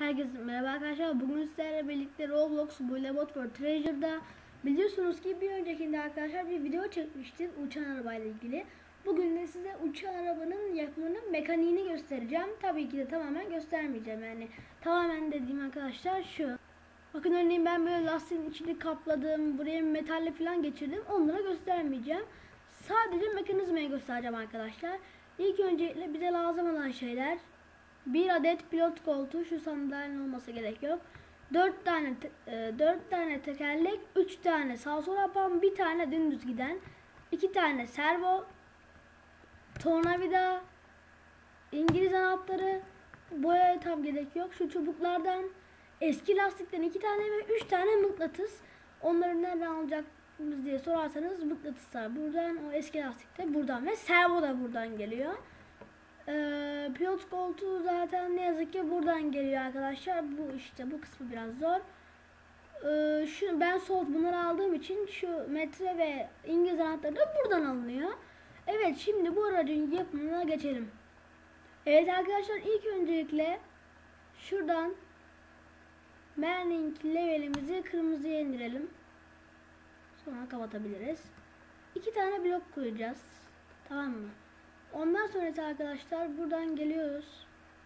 Herkese merhaba arkadaşlar. Bugün sizlerle birlikte Roblox Bullet for Treasure'da biliyorsunuz ki bir öncekinde arkadaşlar bir video çekmiştim uçan arabayla ilgili. Bugün de size uçan arabanın yapımının mekaniğini göstereceğim. Tabii ki de tamamen göstermeyeceğim, yani tamamen dediğim arkadaşlar şu. Bakın örneğin ben böyle lastiğin içini kapladım, buraya metalle falan geçirdim. Onları göstermeyeceğim. Sadece mekanizmayı göstereceğim arkadaşlar. İlk öncelikle bize lazım olan şeyler: bir adet pilot koltuğu, şu sandalyenin olması gerek yok. 4 tane tekerlek, 3 tane sağ sol yapan, bir tane dümdüz giden, 2 tane servo, tornavida, İngiliz anahtarı, boyaya tam gerek yok. Şu çubuklardan, eski lastikten 2 tane ve 3 tane mıknatıs. Onları nereden alacağımız diye sorarsanız, mıknatıslar buradan, o eski lastik de buradan ve servo da buradan geliyor. Pilot koltuğu zaten ne yazık ki buradan geliyor arkadaşlar. Bu kısmı biraz zor. Ben bunları aldığım için şu metre ve İngiliz anahtarı da buradan alınıyor. Evet, şimdi bu aracın yapımına geçelim. Evet arkadaşlar, ilk öncelikle şuradan Merlin levelimizi kırmızıya indirelim. Sonra kapatabiliriz. 2 tane blok koyacağız. Tamam mı? Ondan sonrası arkadaşlar, buradan geliyoruz.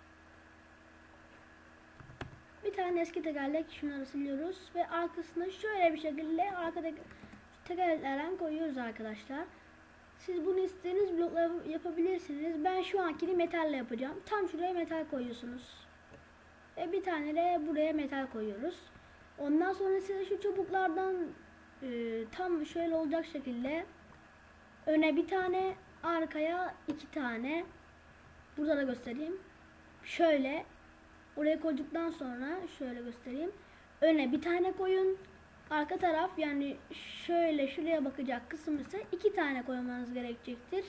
Bir tane eski tekerlek, şunları siliyoruz ve arkasına şöyle bir şekilde arkadaki tekerleklerden koyuyoruz arkadaşlar. Siz bunu istediğiniz blokla yapabilirsiniz. Ben şu ankini metalle yapacağım. Tam şuraya metal koyuyorsunuz. Ve bir tane de buraya metal koyuyoruz. Ondan sonra size şu çubuklardan tam şöyle olacak şekilde öne bir tane, arkaya 2 tane. Burada da göstereyim. Şöyle oraya koyduktan sonra şöyle göstereyim. Öne bir tane koyun. Arka taraf, yani şöyle şuraya bakacak kısım ise 2 tane koymanız gerekecektir.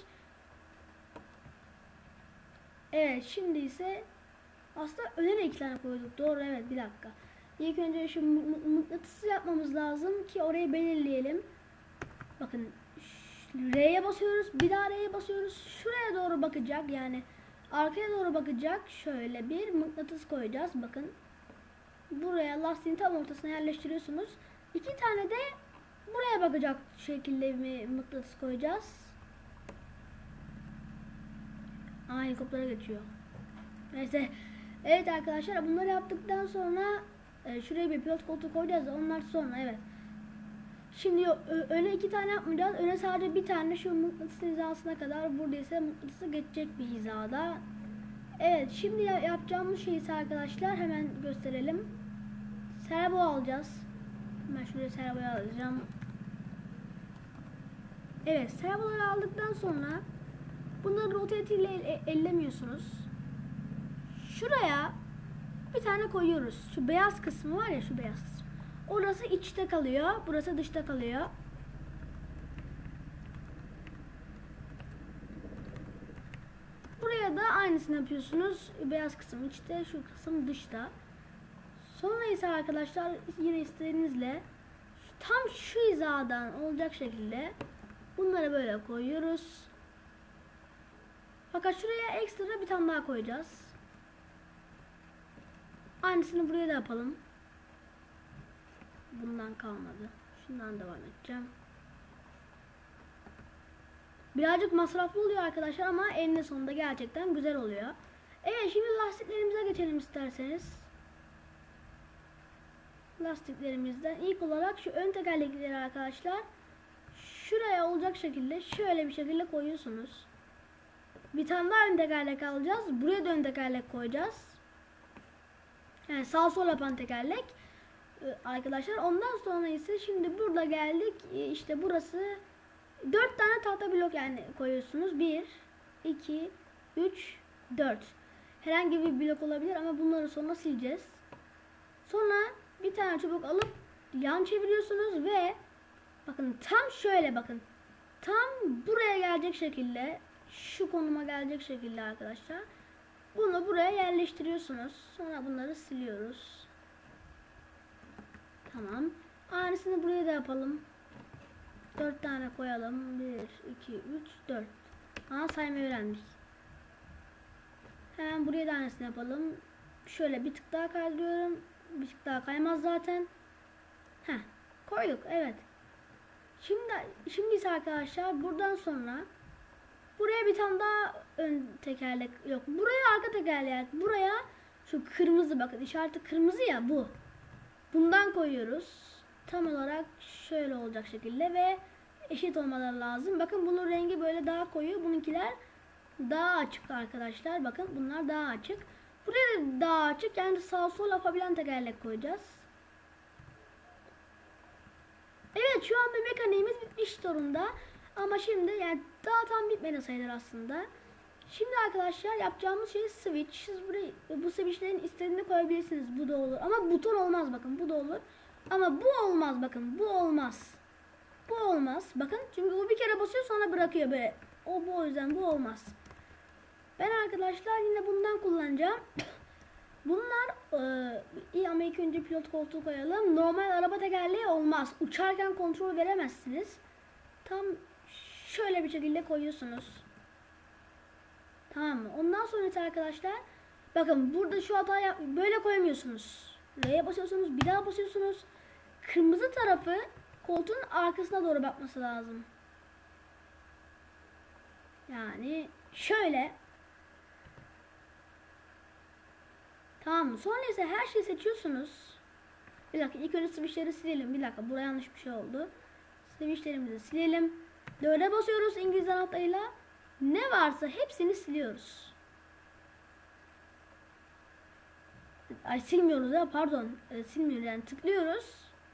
Evet, şimdi ise aslında öne de 2 tane koyduk. Doğru, evet, bir dakika. İlk önce şu mıknatısı yapmamız lazım ki orayı belirleyelim. Bakın, R'ye basıyoruz, bir daha R'ye basıyoruz. Şuraya doğru bakacak, yani arkaya doğru bakacak. Şöyle bir mıknatıs koyacağız. Bakın, buraya lastiğin tam ortasına yerleştiriyorsunuz. 2 tane de buraya bakacak şekilde bir mıknatıs koyacağız. Helikoptere geçiyor. Neyse. Evet arkadaşlar, bunları yaptıktan sonra şuraya bir pilot koltuğu koyacağız. Onlar sonra, evet. Şimdi öne 2 tane yapmayacağız. Öne sadece bir tane, şu mıknatıs hizasına kadar. Burada ise mıknatısı geçecek bir hizada. Evet, şimdi yapacağımız şey ise arkadaşlar, hemen gösterelim. Servo alacağız. Ben şuraya servoyu alacağım. Evet, servoları aldıktan sonra bunları rotate ile ellemiyorsunuz. Şuraya bir tane koyuyoruz. Şu beyaz kısmı var ya, şu beyaz kısmı. Orası içte kalıyor, burası dışta kalıyor. Buraya da aynısını yapıyorsunuz. Beyaz kısım içte, şu kısım dışta. Sonra ise arkadaşlar, yine istediğinizle tam şu hizadan olacak şekilde bunları böyle koyuyoruz. Fakat şuraya ekstra bir tane daha koyacağız. Aynısını buraya da yapalım. Bundan kalmadı. Şundan devam edeceğim. Birazcık masraflı oluyor arkadaşlar ama eninde sonunda gerçekten güzel oluyor. Evet, şimdi lastiklerimize geçelim isterseniz. Lastiklerimizden ilk olarak şu ön tekerlekleri arkadaşlar şuraya olacak şekilde şöyle bir şekilde koyuyorsunuz. Bir tane daha ön tekerlek alacağız. Buraya da ön tekerlek koyacağız. Yani sağ sol yapan tekerlek arkadaşlar. Ondan sonra ise şimdi burada geldik. İşte burası 4 tane tahta blok yani koyuyorsunuz. 1, 2, 3, 4. Herhangi bir blok olabilir ama bunları sonra sileceğiz. Sonra bir tane çubuk alıp yan çeviriyorsunuz ve bakın tam şöyle, bakın tam buraya gelecek şekilde, şu konuma gelecek şekilde arkadaşlar bunu buraya yerleştiriyorsunuz. Sonra bunları siliyoruz. Tamam. Aynısını buraya da yapalım. 4 tane koyalım. 1, 2, 3, 4. Saymayı öğrendik. Hemen buraya da aynısını yapalım. Şöyle bir tık daha kaydırıyorum. Bir tık daha kaymaz zaten. Heh, koyduk evet. Şimdi ise arkadaşlar buradan sonra buraya bir tane daha ön tekerlek yok. Buraya arka tekerlek. Buraya şu kırmızı, bakın işareti kırmızı ya, bu. Bundan koyuyoruz. Tam olarak şöyle olacak şekilde ve eşit olmaları lazım. Bakın bunun rengi böyle daha koyu. Bununkiler daha açık arkadaşlar. Bakın bunlar daha açık. Buraya da daha açık. Yani sağ sol yapabilen tekerlek koyacağız. Evet, şu anda mekaniğimiz bitmiş durumda. Ama şimdi yani daha tam bitmedi sayılır aslında. Şimdi arkadaşlar yapacağımız şey switch. Siz buraya bu switchlerin istediğini koyabilirsiniz. Bu da olur. Ama buton olmaz, bakın. Bu da olur. Ama bu olmaz, bakın. Bu olmaz. Bu olmaz. Bakın çünkü o bir kere basıyor sonra bırakıyor böyle. O yüzden bu olmaz. Ben arkadaşlar yine bundan kullanacağım. Bunlar iyi ama ilk önce pilot koltuğu koyalım. Normal araba tekerleği olmaz. Uçarken kontrol veremezsiniz. Tam şöyle bir şekilde koyuyorsunuz. Tamam mı? Ondan sonra arkadaşlar bakın burada şu hatayı böyle koymuyorsunuz. R'ye basıyorsunuz, bir daha basıyorsunuz. Kırmızı tarafı koltuğun arkasına doğru bakması lazım. Yani şöyle. Tamam mı? Sonra ise her şeyi seçiyorsunuz. Bir dakika, ilk önce switchleri silelim. Bir dakika, buraya yanlış bir şey oldu. Switchlerimizi silelim. 4'e basıyoruz İngiliz anahtarıyla. Ne varsa hepsini siliyoruz. Ay silmiyoruz ya, pardon. Silmiyoruz yani, tıklıyoruz.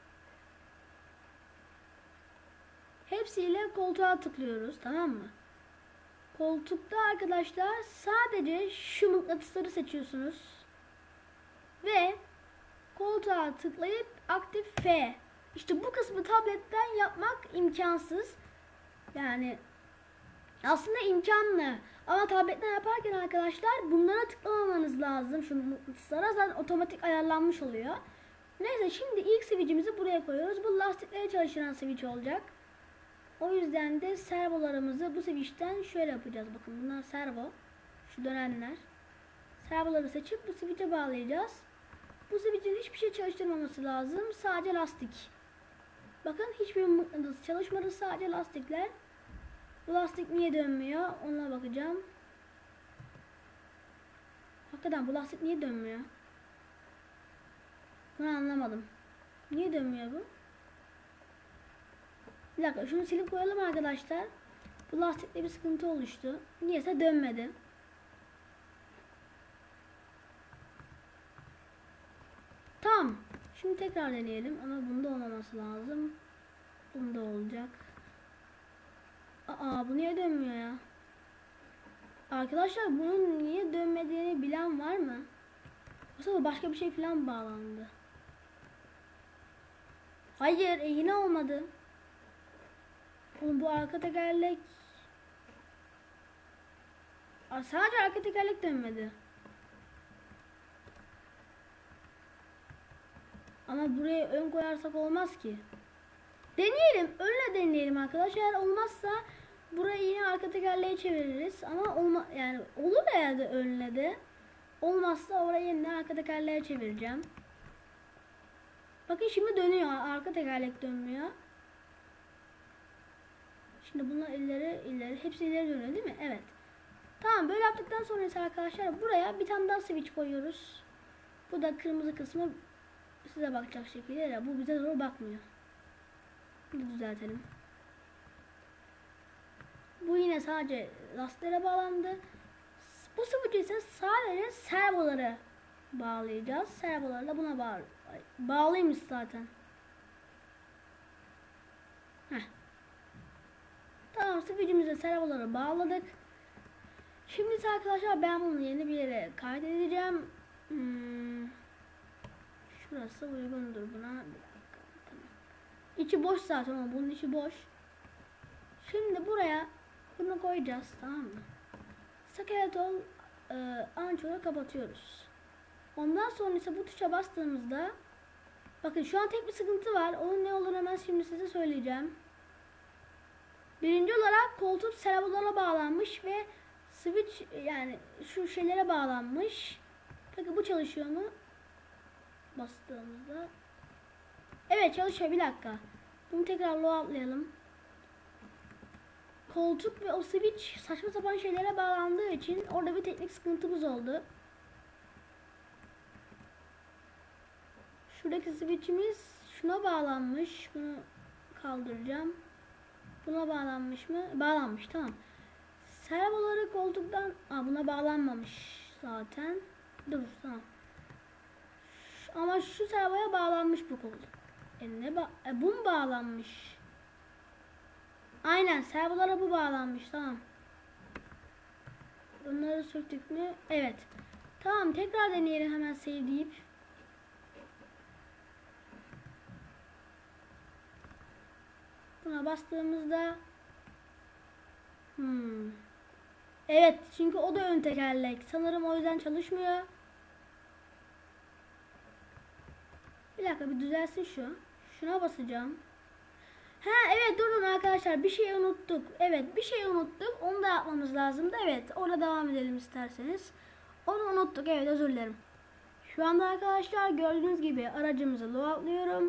Hepsiyle koltuğa tıklıyoruz, tamam mı? Koltukta arkadaşlar sadece şu mıknatısları seçiyorsunuz. Ve koltuğa tıklayıp aktif F. İşte bu kısmı tabletten yapmak imkansız. Yani aslında imkanlı. Ama tabletten yaparken arkadaşlar bunlara tıklamamanız lazım. Şu mıknatıslara zaten otomatik ayarlanmış oluyor. Neyse, şimdi ilk switch'imizi buraya koyuyoruz. Bu lastiklere çalışan switch olacak. O yüzden de servolarımızı bu switch'ten şöyle yapacağız. Bakın bunlar servo. Şu dönenler. Servoları seçip bu switch'e bağlayacağız. Bu switch'in hiçbir şey çalıştırmaması lazım. Sadece lastik. Bakın hiçbir mıknatıs çalışmadı. Sadece lastikler. Bu lastik niye dönmüyor? Ona bakacağım. Hakikaten bu lastik niye dönmüyor? Bunu anlamadım. Niye dönmüyor bu? Bir dakika, şunu silip koyalım arkadaşlar. Bu lastikte bir sıkıntı oluştu. Niyeyse dönmedi. Tamam. Şimdi tekrar deneyelim ama bunda olmaması lazım. Bunda olacak. Aa, bu niye dönmüyor ya? Arkadaşlar bunun niye dönmediğini bilen var mı? Yoksa başka bir şey falan bağlandı. Hayır, yine olmadı. Oğlum bu arka tekerlek. Sadece arka tekerlek dönmedi. Ama buraya ön koyarsak olmaz ki. Deneyelim. Önle deneyelim arkadaşlar. Eğer olmazsa burayı yine arka tekerleğe çeviririz. Ama yani olur herhalde önle de. Olmazsa orayı yine arka tekerleğe çevireceğim. Bakın şimdi dönüyor. Arka tekerlek dönmüyor. Şimdi bunlar ileri hepsi ileri dönüyor değil mi? Evet. Tamam, böyle yaptıktan sonra ise arkadaşlar buraya bir tane daha switch koyuyoruz. Bu da kırmızı kısmı size bakacak şekilde. Ya, bu bize doğru bakmıyor. Bir düzeltelim. Bu yine sadece lastiklere bağlandı. Bu switch ise sadece servoları bağlayacağız. Servoları da buna bağlıymış zaten. Heh. Tamam, switch'imize servoları bağladık. Şimdi arkadaşlar ben bunu yeni bir yere kaydedeceğim. Şurası uygundur buna. Bir dakika. Tamam. İçi boş zaten ama bunun içi boş. Şimdi buraya bunu koyacağız, tamam mı? Skeletal anchoru kapatıyoruz. Ondan sonra ise bu tuşa bastığımızda bakın şu an tek bir sıkıntı var. Onun ne olur hemen şimdi size söyleyeceğim. Birinci olarak koltuk servolara bağlanmış ve switch yani şu şeylere bağlanmış. Peki bu çalışıyor mu? Bastığımızda. Evet çalışıyor, bir dakika. Bunu tekrar loadlayalım. Koltuk ve o switch saçma sapan şeylere bağlandığı için orada bir teknik sıkıntımız oldu. Şuradaki switch'imiz şuna bağlanmış. Bunu kaldıracağım. Buna bağlanmış mı? Bağlanmış, tamam. Servoları koltuktan... buna bağlanmamış zaten. Dur, tamam. Ama şu servoya bağlanmış bu koltuk. Bu mu bağlanmış? Aynen, servolara bu bağlanmış, tamam. Bunları söktük mü? Evet. Tamam, tekrar deneyelim hemen save deyip. Buna bastığımızda evet, çünkü o da ön tekerlek. Sanırım o yüzden çalışmıyor. Bir dakika, bir düzelsin şu. Şuna basacağım. Evet, durun arkadaşlar, bir şey unuttuk. Evet, bir şey unuttuk. Onu da yapmamız lazımdı. Evet, orada devam edelim isterseniz. Onu unuttuk. Evet, özür dilerim. Şu anda arkadaşlar gördüğünüz gibi aracımızı loadlıyorum.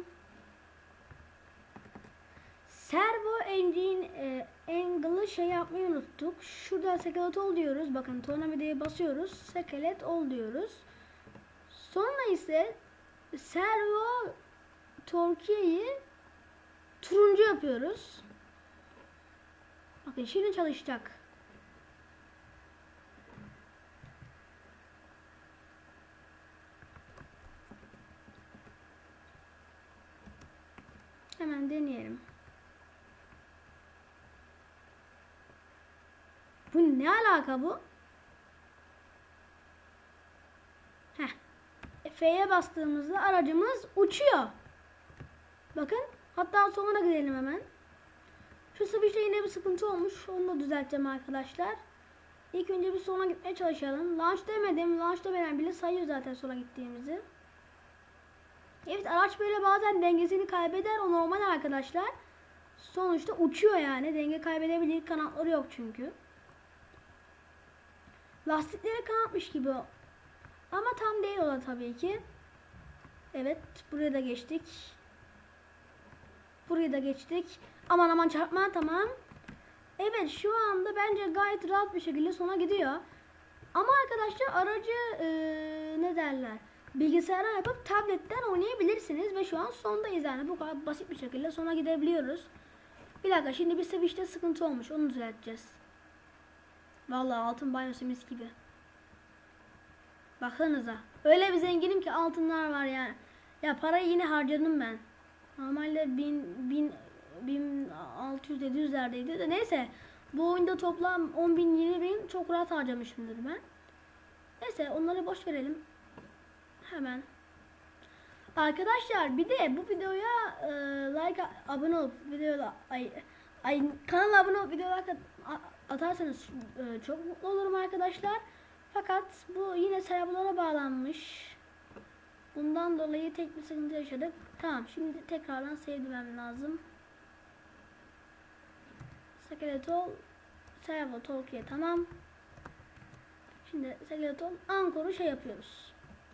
Servo engine angle'ı şey yapmayı unuttuk. Şurada skelet ol diyoruz. Bakın, tornavidaya basıyoruz. Skelet ol diyoruz. Sonra ise servo torque'yi turuncu yapıyoruz. Bakın şimdi çalışacak. Hemen deneyelim. Bu ne alaka bu? F'ye bastığımızda aracımız uçuyor. Bakın. Hatta sonuna gidelim hemen. Şu switch'te yine bir sıkıntı olmuş. Onu da düzelteceğim arkadaşlar. İlk önce bir sona gitmeye çalışalım. Launch demedim. Launch demeden bile sayıyor zaten sona gittiğimizi. Evet, araç böyle bazen dengesini kaybeder. O normal arkadaşlar. Sonuçta uçuyor yani. Denge kaybedebilir. Kanatları yok çünkü. Lastikleri kanatmış gibi. Ama tam değil o da tabii ki. Evet, buraya da geçtik. Burayı da geçtik. Aman aman çarpma, tamam. Evet, şu anda bence gayet rahat bir şekilde sona gidiyor. Ama arkadaşlar aracı ne derler, bilgisayara yapıp tabletten oynayabilirsiniz. Ve şu an sondayız yani. Bu kadar basit bir şekilde sona gidebiliyoruz. Bir dakika, şimdi bir switch'te sıkıntı olmuş. Onu düzelteceğiz. Vallahi altın banyosu mis gibi. Baksanıza. Öyle bir zenginim ki altınlar var yani. Ya parayı yine harcadım ben. Normalde 1600-700'lerdeydi de neyse. Bu oyunda toplam 10.000-20.000 çok rahat harcamışımdır ben. Neyse, onları boş verelim. Hemen. Arkadaşlar bir de bu videoya abone olup kanala abone olup videolar atarsanız çok mutlu olurum arkadaşlar. Fakat bu yine serverlara bağlanmış. Bundan dolayı tek bir sıkıntı yaşadık. Tamam, şimdi tekrardan sevdirmem lazım. Skeleton servo Tolkien'e tamam. Şimdi Skeleton Ankor'u şey yapıyoruz.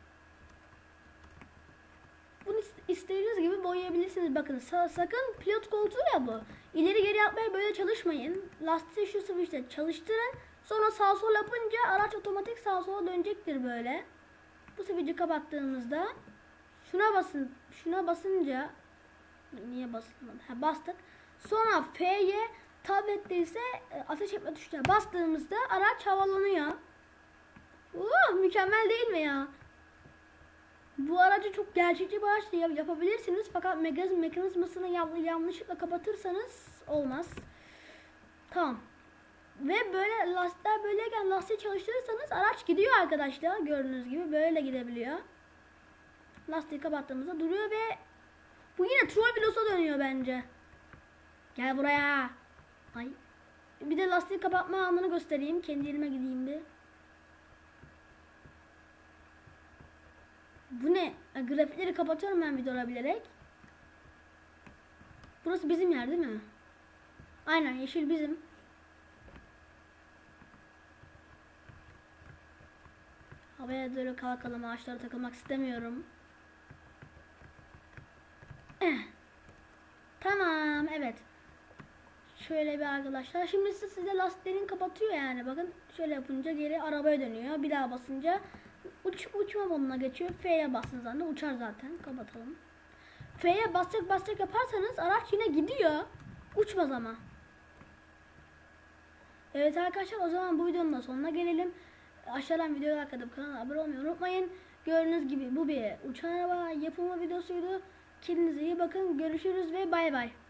Bunu istediğiniz gibi boyayabilirsiniz. Bakın, sakın pilot koltuğu ya bu. İleri geri yapmaya böyle çalışmayın. Lastiği şu switch'te çalıştırın. Sonra sağ sol yapınca araç otomatik sağ sola dönecektir böyle. Bu switch'i kapattığımızda şuna basınca niye basılmadı? Bastık. Sonra F'ye, tablette ise ateş etme tuşuna bastığımızda araç havalanıyor. Mükemmel değil mi ya? Bu aracı çok gerçekçi bir araç yapabilirsiniz. Fakat mekanizmasını yanlışlıkla kapatırsanız olmaz. Tamam. Ve böyle lastikler böyleyken lastiği çalıştırırsanız araç gidiyor arkadaşlar. Gördüğünüz gibi böyle gidebiliyor. Lastiği kapattığımızda duruyor ve bu yine troll videosu dönüyor bence. Gel buraya. Ay. Bir de lastiği kapatma anını göstereyim. Kendi elime gideyim bir. Bu ne? Grafikleri kapatıyorum ben videoları bilerek. Burası bizim yer değil mi? Aynen, yeşil bizim. Havaya böyle kalkalım, ağaçlara takılmak istemiyorum. Tamam, evet. Şöyle bir arkadaşlar. Şimdi size lastiklerini kapatıyor yani. Bakın şöyle yapınca geri arabaya dönüyor. Bir daha basınca uçma moduna geçiyor. F'ye bastığınız anda uçar zaten. Kapatalım. F'ye basacak yaparsanız araç yine gidiyor. Uçmaz ama. Evet arkadaşlar, o zaman bu videonun da sonuna gelelim. Aşağıdan videoya tıklayıp kanala abone olmayı unutmayın. Gördüğünüz gibi bu bir uçan araba yapımı videosuydu. Kendinize iyi bakın. Görüşürüz ve bay bay.